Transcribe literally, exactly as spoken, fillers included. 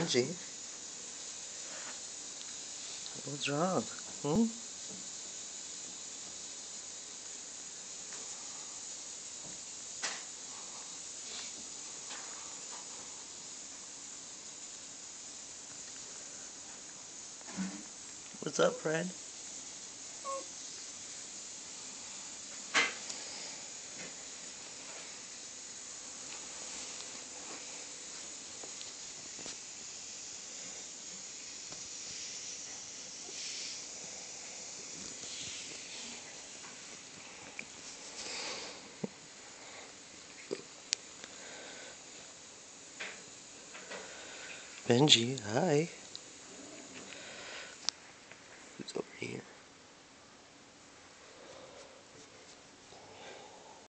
Benji, what's wrong? Hmm? What's up, Fred? Benji, hi. Who's over here?